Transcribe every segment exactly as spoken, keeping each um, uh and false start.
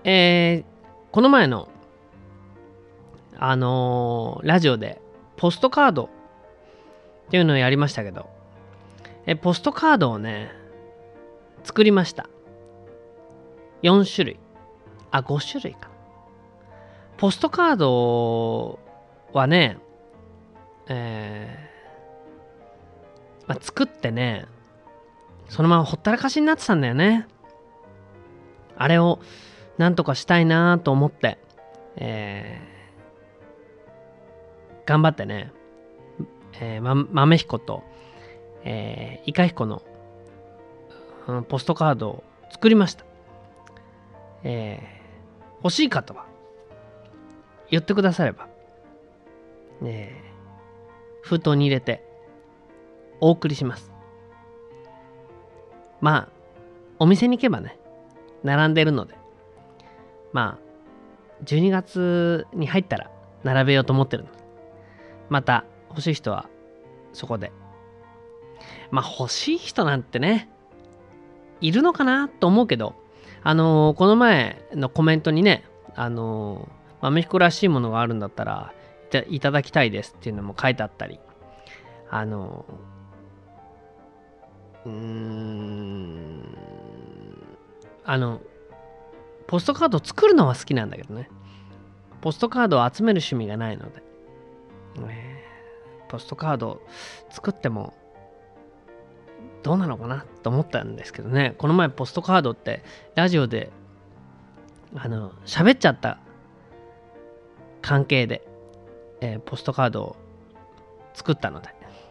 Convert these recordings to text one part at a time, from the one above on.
えー、この前の、あのーラジオでポストカードっていうのをやりましたけど、えポストカードをね、作りました。よん種類。あ、ご種類かな。ポストカードはね、えーまあ、作ってね、そのままほったらかしになってたんだよね。あれをなんとかしたいなと思って、えー頑張ってね、えー、ま、豆彦と、えー、イカ彦の、うん、ポストカードを作りました。えー欲しい方は言ってくだされば、えー封筒に入れてお送りします。まあ、お店に行けばね、並んでるので、まあ、じゅうにがつに入ったら並べようと思ってるので、また欲しい人はそこで。まあ、欲しい人なんてね、いるのかなと思うけど、あのーこの前のコメントにね、あのー、豆彦らしいものがあるんだったらいた、いただきたいですっていうのも書いてあったり、あのー、うーん、あの、ポストカードを作るのは好きなんだけどね、ポストカードを集める趣味がないので、えーポストカードを作ってもどうなのかなと思ったんですけどね、この前ポストカードってラジオであの喋っちゃった関係で、えーポストカードを作ったので、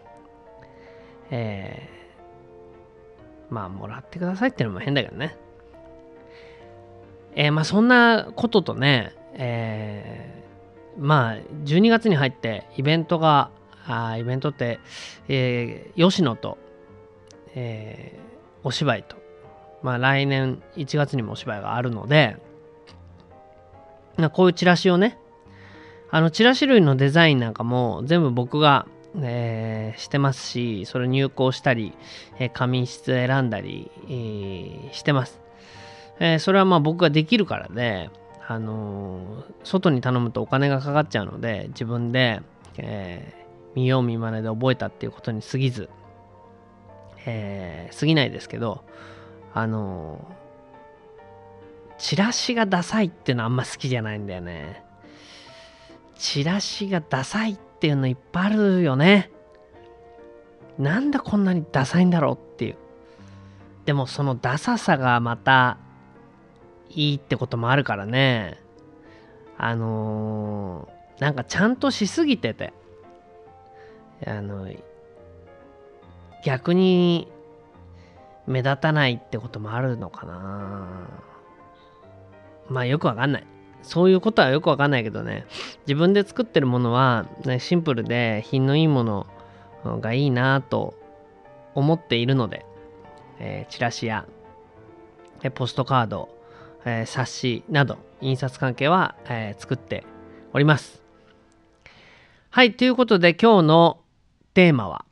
えーまあもらってくださいっていうのも変だけどね、えーまあそんなこととね、えーまあじゅうにがつに入ってイベントがあイベントって、えー吉野と、えーお芝居と、まあ来年いちがつにもお芝居があるので、まあこういうチラシをね、あのチラシ類のデザインなんかも全部僕が、えーしてますし、それ入稿したり、えー紙質選んだり、えーしてます。えーそれはまあ僕ができるからで、あのー外に頼むとお金がかかっちゃうので、自分で、えー見よう見まねで覚えたっていうことに過ぎず、えー過ぎないですけど、あのーチラシがダサいっていうのはあんま好きじゃないんだよね。チラシがダサいっていうのいっぱいあるよね。なんでこんなにダサいんだろうっていう。でもそのダサさがまたいいってこともあるからね。あのーなんかちゃんとしすぎてて、あの逆に目立たないってこともあるのかな。まあよくわかんない。そういうことはよくわかんないけどね、自分で作ってるものは、ね、シンプルで品のいいものがいいなと思っているので、えーチラシや、えーポストカード、えー冊子など印刷関係は、えー作っております。はい、ということで今日のテーマは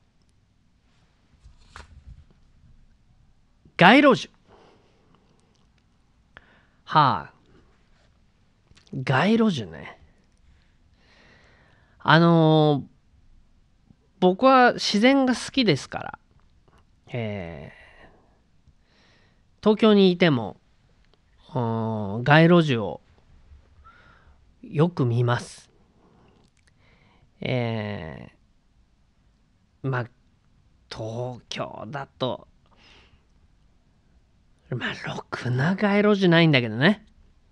街路樹。はあ、街路樹ね。あのー僕は自然が好きですから、えー東京にいてもうん街路樹をよく見ます。えーまあ東京だとまあろくな街路樹ないんだけどね、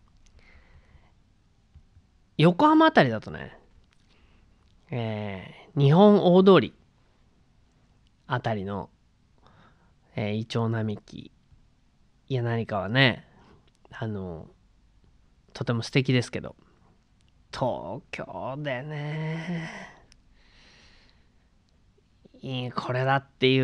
横浜あたりだとね、えー日本大通りあたりの、えーイチョウ並木や何かはね、あのとても素敵ですけど、東京でね、いいこれだっていう、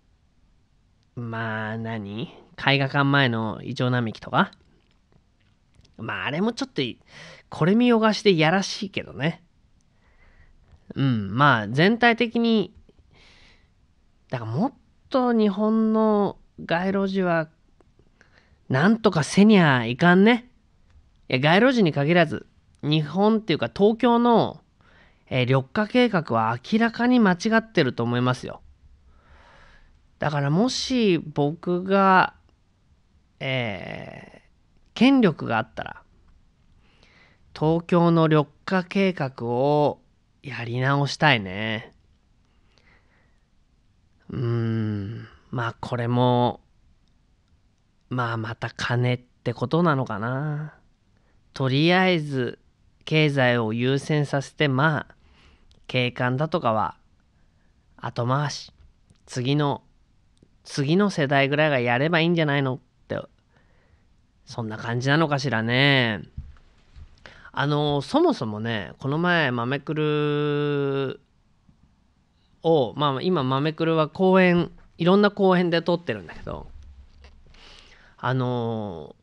まあ何絵画館前のイチョウ並木とか、まああれもちょっとこれ見よがしでやらしいけどね。うん、まあ全体的にだからもっと日本の街路樹はなんとかせにゃいかんね。 いや街路樹に限らず日本っていうか東京の、えー緑化計画は明らかに間違ってると思いますよ。だからもし僕が、えー権力があったら東京の緑化計画をやり直したいね。うーんまあこれもまあまた金ってことなのかな。とりあえず経済を優先させて、まあ景観だとかは後回し、次の次の世代ぐらいがやればいいんじゃないのって、そんな感じなのかしらね。あのそもそもね、この前豆くるをまあ今豆くるは公園、いろんな公園で撮ってるんだけど、あの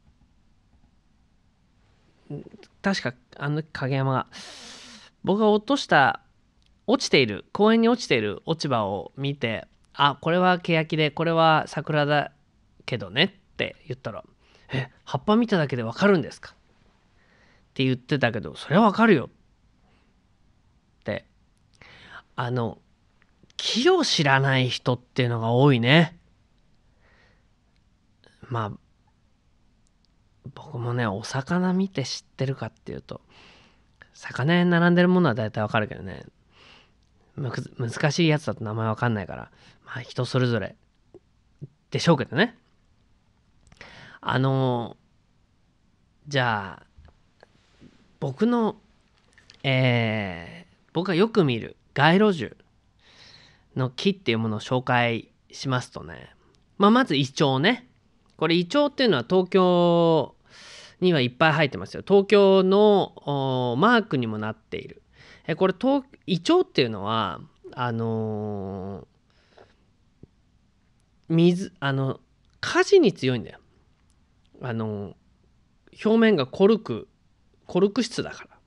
確かあの影山が僕が落とした落ちている公園に落ちている落ち葉を見て、あ、これはケヤキでこれは桜だけどねって言ったら、え、葉っぱ見ただけでわかるんですかって言ってたけど、それはわかるよって。あの木を知らない人っていうのが多いね。まあ僕もね、お魚見て知ってるかっていうと、魚屋に並んでるものは大体わかるけどね、むく難しいやつだと名前わかんないから、まあ人それぞれでしょうけどね。あのじゃあ僕のえー僕がよく見る街路樹の木っていうものを紹介しますとね、まあ、まずイチョウね。これイチョウっていうのは東京にはいっぱい生えてますよ。東京のマークにもなっている。えこれ東イチョウっていうのはあのー水あの火事に強いんだよ。あの表面がコルクコルク質だから。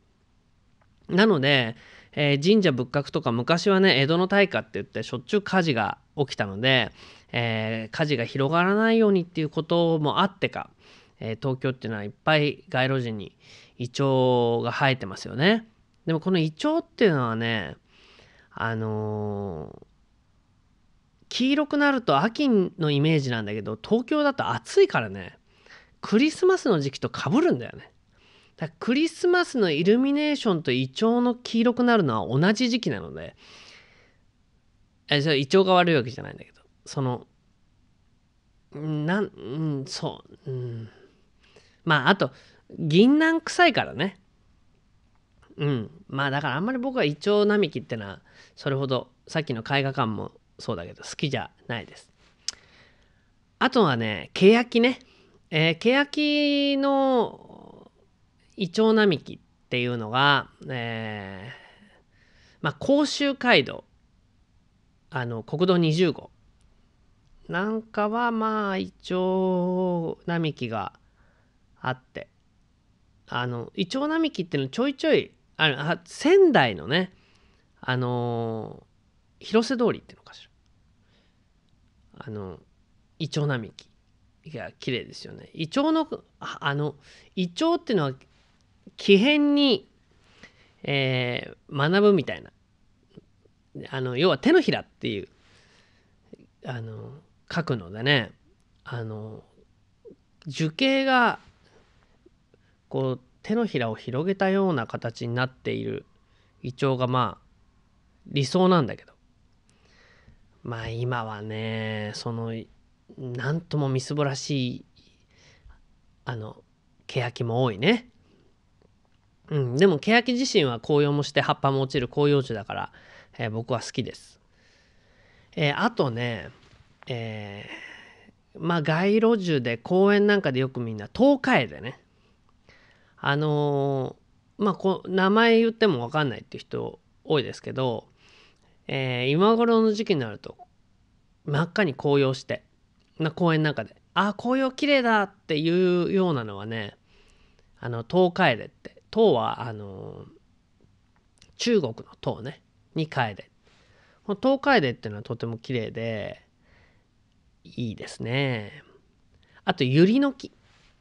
なので、えー神社仏閣とか昔はね江戸の大火って言ってしょっちゅう火事が起きたので、えー火事が広がらないようにっていうこともあってか、えー東京っていうのはいっぱい街路樹にイチョウが生えてますよね。でもこのイチョウっていうのはね、あのー黄色くなると秋のイメージなんだけど、東京だと暑いからね、クリスマスの時期とかぶるんだよね。だからクリスマスのイルミネーションとイチョウの黄色くなるのは同じ時期なので、えそれイチョウが悪いわけじゃないんだけど、そのなん、うん、そう、うん、まああと銀杏臭いからね。うん、まあだからあんまり僕はイチョウ並木ってのはそれほどさっきの絵画館もそうだけど好きじゃないです。あとはね、ケヤキね。えー、ケヤキのイチョウ並木っていうのが、えーまあ、甲州街道、あの国道にじゅうごなんかはまあイチョウ並木があって、あのイチョウ並木っていうのちょいちょいある。あ仙台のね、あのー広瀬通りっていうのかしら、あのイチョウ並木が綺麗ですよね。イチョウのああのイチョウっていうのは木偏に、えー学ぶみたいな、あの要は手のひらっていうあの書くのでね、あの樹形がこう手のひらを広げたような形になっているイチョウがまあ理想なんだけど、まあ今はねそのなんともみすぼらしいあの欅も多いね。うん、でも欅自身は紅葉もして葉っぱも落ちる広葉樹だから、えー僕は好きです。えーあとね、えーまあ街路樹で公園なんかでよくみんなトウカエデね。あのーまあこ名前言っても分かんないっていう人多いですけど、えー今頃の時期になると真っ赤に紅葉してな公園なんかで、あ紅葉綺麗だっていうようなのはね、あのトウカエデって、トウはあの中国のトウねにカエデ、このトウカエデっていうのはとても綺麗でいいですね。あとユリの木、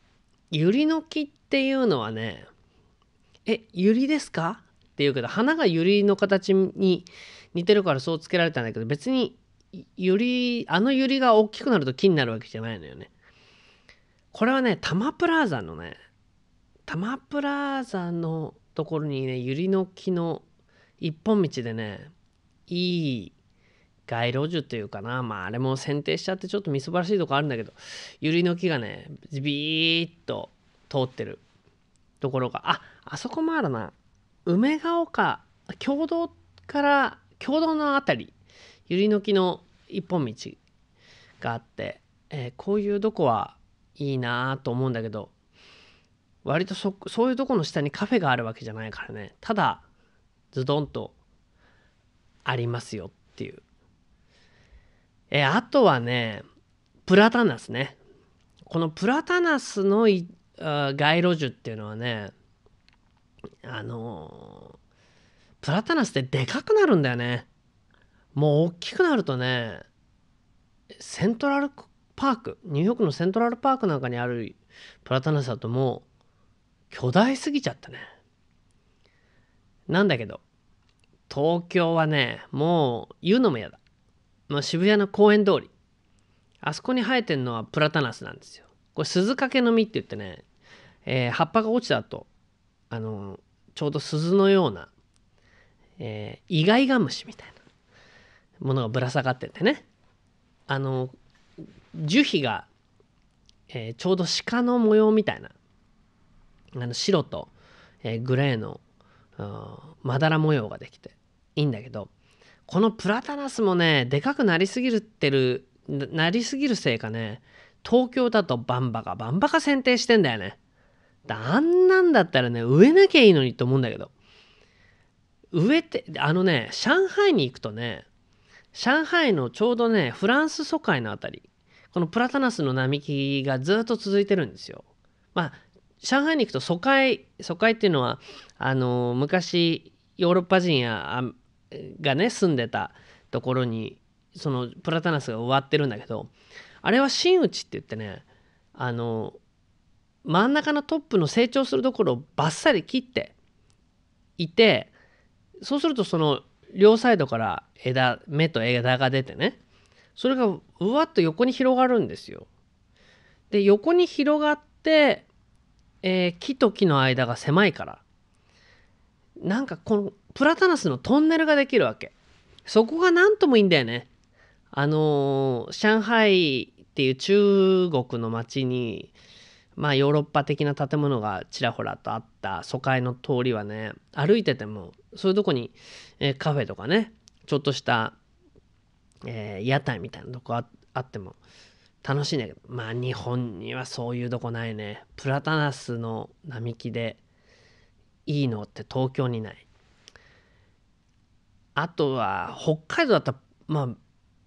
ユリの木っていうのはね、え、ユリですかって言うけど、花がユリの形に似てるからそうつけられたんだけど、別にユリ、あのユリが大きくなると木になるわけじゃないのよね。これはね、タマプラーザのね、タマプラーザのところにね、ユリの木の一本道でね、いい街路樹というかな、まああれも剪定しちゃってちょっとみすばらしいとこあるんだけど、ユリの木がね、ビーッと通ってるところが、あ、あそこもあるな。梅ヶ丘、共同から、共同のあたり、ユリの木の一本道があって、えーこういうとこはいいなと思うんだけど、割とそそういうとこの下にカフェがあるわけじゃないからね、ただズドンとありますよっていう。えあとはね、プラタナスね。このプラタナスのいあ街路樹っていうのはね、あのープラタナスってでかくなるんだよね。もう大きくなるとね、セントラルパーク、ニューヨークのセントラルパークなんかにあるプラタナスだともう巨大すぎちゃったね。なんだけど、東京はね、もう言うのも嫌だ。もう渋谷の公園通り。あそこに生えてるのはプラタナスなんですよ。これ鈴懸の実って言ってね、えー葉っぱが落ちた後、あのちょうど鈴のような、えーイガイガムシみたいなものがぶら下がっててね、あの樹皮が、えーちょうど鹿の模様みたいな、あの白と、えーグレーのまだら模様ができていいんだけど、このプラタナスもね、でかくなりすぎるってるなりすぎるせいかね、東京だとバンバカバンバカ剪定してんだよね。あんなんだったらね、植えなきゃいいのにと思うんだけど、植えて、あのね、上海に行くとね、上海のちょうどね、フランス疎開のあたり、このプラタナスの並木がずっと続いてるんですよ。まあ、上海に行くと疎開、疎開っていうのは、あの昔ヨーロッパ人やがね住んでたところにそのプラタナスが植わってるんだけど、あれは真打ちって言ってね、あの真ん中のトップの成長するところをバッサリ切っていて、そうするとその両サイドから枝芽と枝が出てね、それがうわっと横に広がるんですよ。で横に広がって、えー木と木の間が狭いから、なんかこのプラタナスのトンネルができるわけ。そこがなんともいいんだよね。あのー上海っていう中国の町に、まあヨーロッパ的な建物がちらほらとあった疎開の通りはね、歩いててもそういうとこに、えーカフェとかね、ちょっとした、えー屋台みたいなとこ あ, あっても楽しいんだけど、まあ日本にはそういうとこないね。プラタナスの並木でいいのって東京にない。あとは北海道だったら、まあ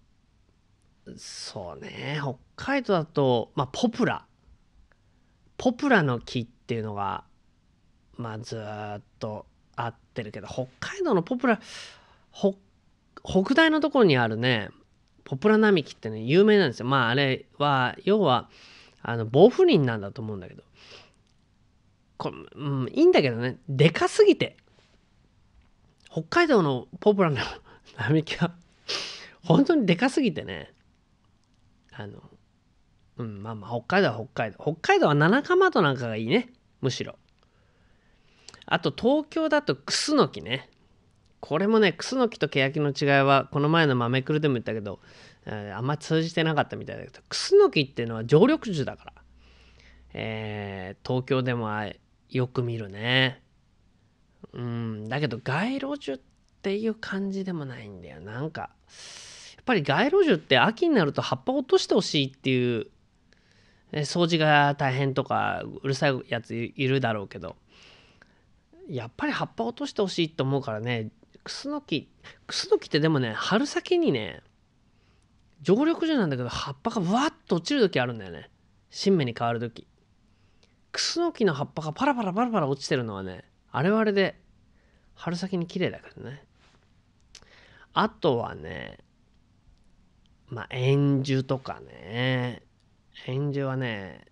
そうね、北海道だと、まあ、ポプラポプラの木っていうのが、まあ、ずーっと合ってるけど、北海道のポプラ北北大のところにあるねポプラ並木ってね有名なんですよ。まああれは要はあの防風林なんだと思うんだけど、これ、うん、いいんだけどね、でかすぎて北海道のポプラの並木は本当にでかすぎてね、あのうん、まあまあ北海道は北海道北海道は七かまどなんかがいいね、むしろ。あと東京だとクスノキね。これもね、クスノキとケヤキの違いはこの前のマメクルでも言ったけど、えーあんま通じてなかったみたいだけど、クスノキっていうのは常緑樹だから、えー東京でもよく見るね。うんだけど街路樹っていう感じでもないんだよ。なんかやっぱり街路樹って秋になると葉っぱ落としてほしいっていう、掃除が大変とかうるさいやついるだろうけど、やっぱり葉っぱ落としてほしいと思うからね。クスノキクスノキってでもね、春先にね常緑樹なんだけど葉っぱがわっと落ちる時あるんだよね。新芽に変わる時、クスノキの葉っぱがパラパラパラパラ落ちてるのはね、あれはあれで春先に綺麗だけどね。あとはね、まあ円樹とかね、円樹はね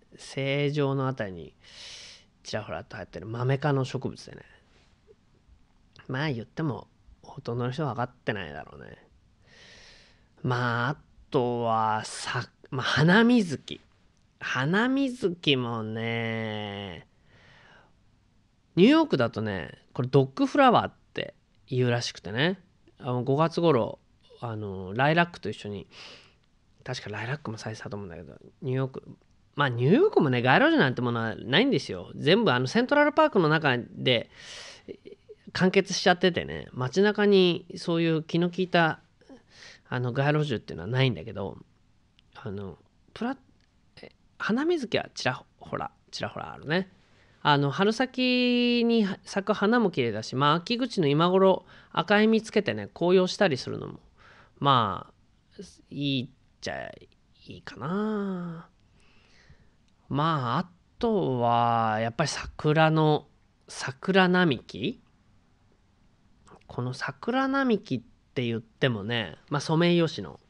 正常のあたりにちらほらと生えてるマメ科の植物でね、まあ言ってもほとんどの人は分かってないだろうね。まああとはさ、まあ、花水木花水木もね、ニューヨークだとね、これドッグフラワーって言うらしくてね、あのごがつ頃あのライラックと一緒に、確かライラックも咲いてたと思うんだけど、ニューヨーク、まあニューヨークもね、街路樹なんてものはないんですよ。全部あのセントラルパークの中で完結しちゃっててね、街中にそういう気の利いたあの街路樹っていうのはないんだけど、あのプラ花水木はちらほらちらほらあるね。あの春先に咲く花も綺麗だし、まあ秋口の今頃赤い実つけてね紅葉したりするのもまあいいっちゃいいかな。まああとはやっぱり桜の桜並木、この桜並木って言ってもね、まあソメイヨシノ、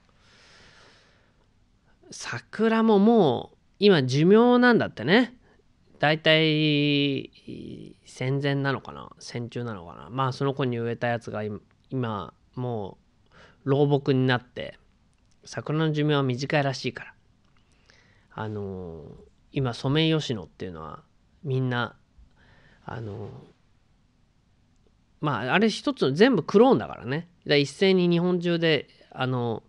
桜ももう今寿命なんだってね。だいたい戦前なのかな、戦中なのかな、まあその子に植えたやつが今もう老木になって、桜の寿命は短いらしいから、あのー、今ソメイヨシノっていうのはみんなあのー、まああれ一つの全部クローンだからね。だから一斉に日本中であの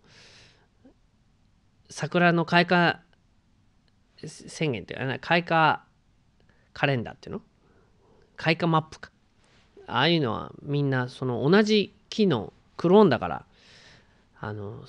桜の開花宣言っていうか、開花カレンダーっていうの、開花マップか、ああいうのはみんなその同じ木のクローンだから、あの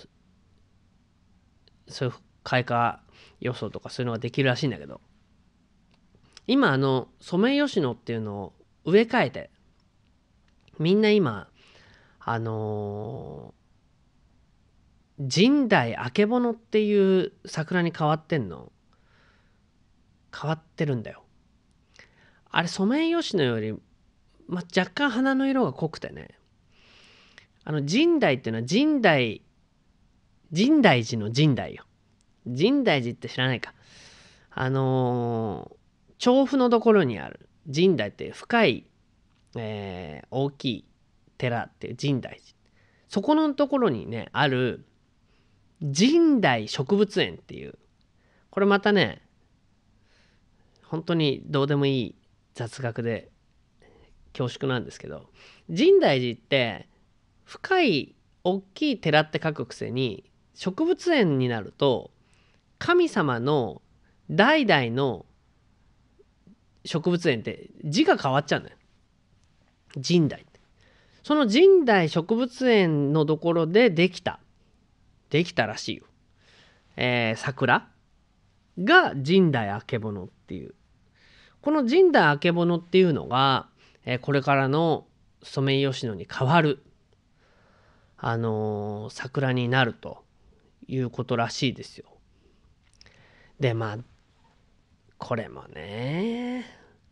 そういう開花予想とかそういうのができるらしいんだけど、今あのソメイヨシノっていうのを植え替えて、みんな今あのー、神代あけぼのっていう桜に変わってんの変わってるんだよ。あれソメイヨシノより、まあ、若干花の色が濃くてね、あの神代っていうのは神代深大寺の神代よ。深大寺って知らないか。あのー、調布のところにある深大って深い、えー、大きい寺っていう深大寺、そこのところにねある神代植物園っていう、これまたね本当にどうでもいい雑学で恐縮なんですけど、深大寺って深い大きい寺って書くくせに植物園になると神様の代々の植物園って字が変わっちゃうんだよ。神代って、その神代植物園のところでできたできたらしいよ、えー、桜が神代あけぼのっていう、この神代あけぼのっていうのが、えー、これからのソメイヨシノに変わる、あのー、桜になるということらしいですよ。でまあこれもね、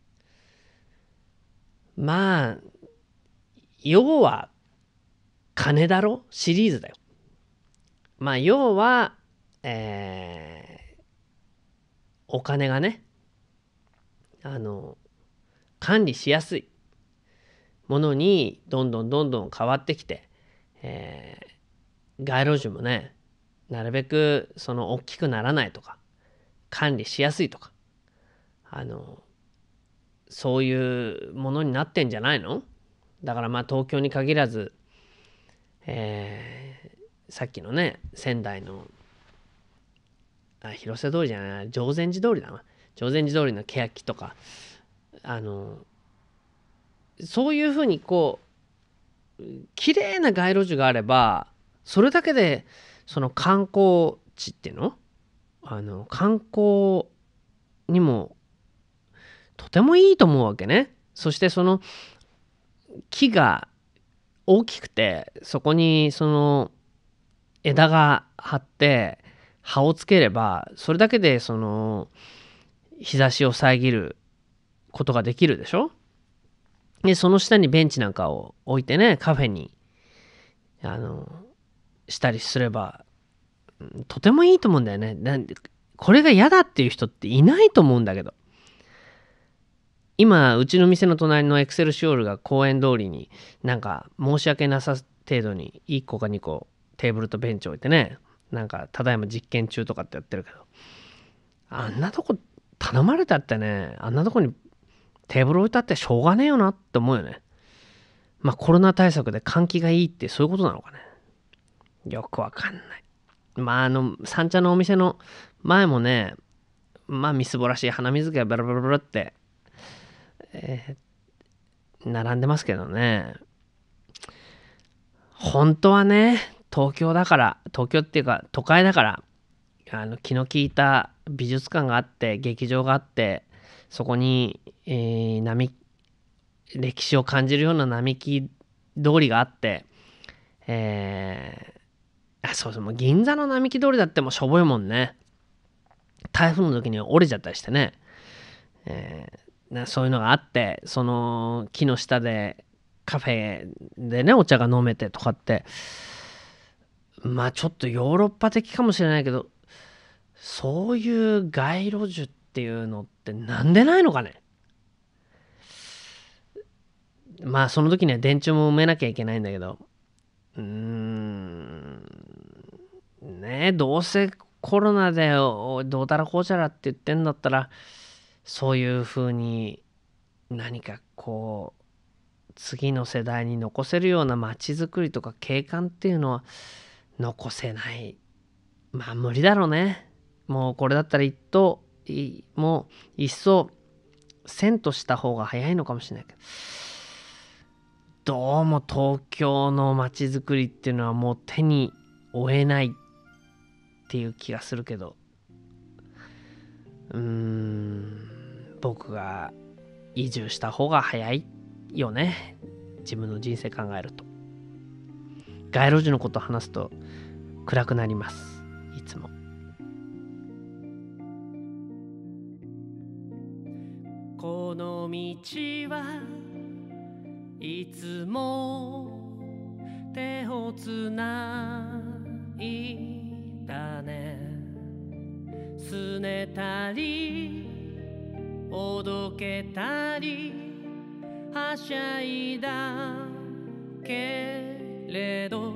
まあ要は金だろシリーズだよ。まあ要は、えー、お金がね、あの管理しやすいものにどんどんどんどん変わってきて、えー、街路樹もねなるべくその大きくならないとか管理しやすいとか、あのそういうものになってんじゃないの。だからまあ東京に限らず、えー、さっきのね仙台のあ広瀬通りじゃない常禅寺通りだな、常禅寺通りの欅とか、あのそういうふうにこう綺麗な街路樹があればそれだけでその観光地っていうの、あの観光にもとてもいいと思うわけね。そしてその木が大きくてそこにその枝が張って葉をつければそれだけでその日差しを遮ることができるでしょ。でその下にベンチなんかを置いてねカフェにあのしたりすればとてもいいと思うんだよね。なんでこれが嫌だっていう人っていないと思うんだけど、今うちの店の隣のエクセルシオールが公園通りになんか申し訳なさ程度にいっこかにこテーブルとベンチ置いてね、なんかただいま実験中とかってやってるけど、あんなとこ頼まれたってね、あんなとこにテーブル置いたってしょうがねえよなって思うよね。まあコロナ対策で換気がいいってそういうことなのかね。よくわかんない。まああの三茶のお店の前もね、まあみすぼらしい鼻水がベラベラベラって、えー、並んでますけどね。本当はね、東京だから、東京っていうか都会だから、あの気の利いた美術館があって劇場があって、そこに、えー、並歴史を感じるような並木通りがあって、えー、あそうそう、もう銀座の並木通りだってもうしょぼいもんね。台風の時に折れちゃったりしてね、えー、そういうのがあって、その木の下でカフェでねお茶が飲めてとかって、まあちょっとヨーロッパ的かもしれないけど、そういう街路樹っていうのってなんでないのかね。まあその時には電柱も埋めなきゃいけないんだけど、うーんね、どうせコロナでどうたらこうちゃらって言ってんだったら、そういう風に何かこう次の世代に残せるような街づくりとか景観っていうのは残せない。まあ無理だろうね。もうこれだったら一等もう一層線とした方が早いのかもしれないけど、どうも東京の街づくりっていうのはもう手に負えないっていう気がするけど、うーん僕が移住した方が早いよね。自分の人生考えると。街路樹のこと話すと暗くなります、いつも。この道はいつも手をつないだね。すねたりおどけたりはしゃいだけれど、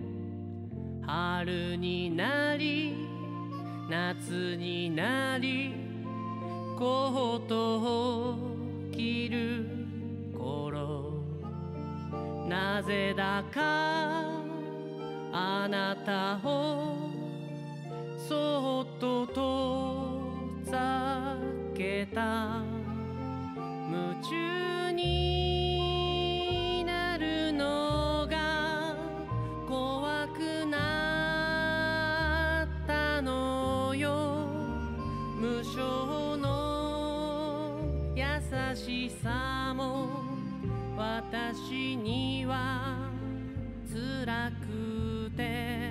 春になり夏になりコートを着る頃、なぜだかあなたをそっと遠ざけた。夢中になるのが怖くなったのよ。無償の優しさも私には辛くて、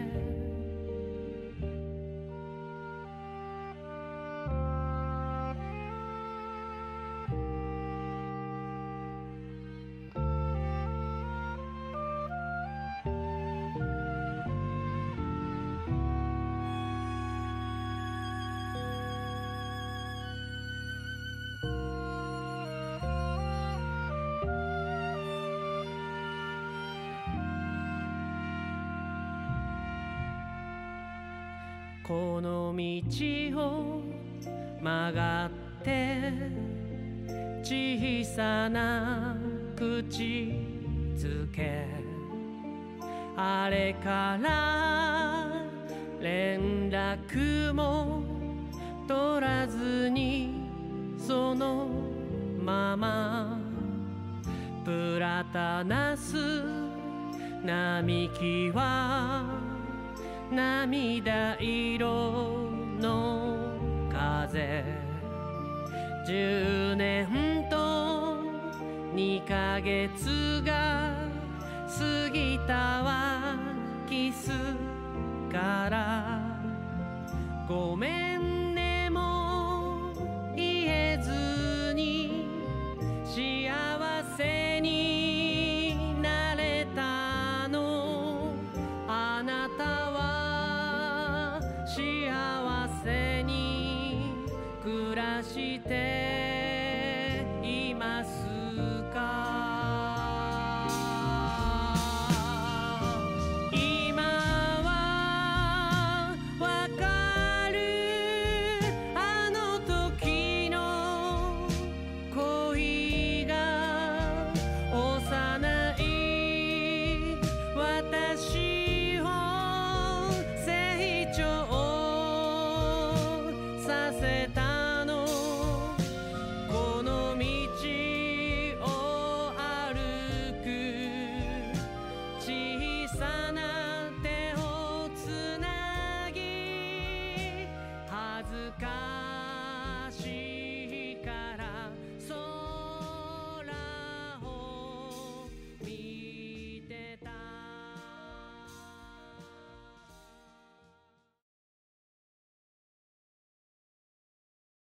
この道を曲がって小さな口づけ、あれから連絡も取らずにそのままプラタナス並木は涙色の風、じゅうねんとにかげつが過ぎたわ。キスからごめんねも言えずに幸せになれたの。あなたは幸せにして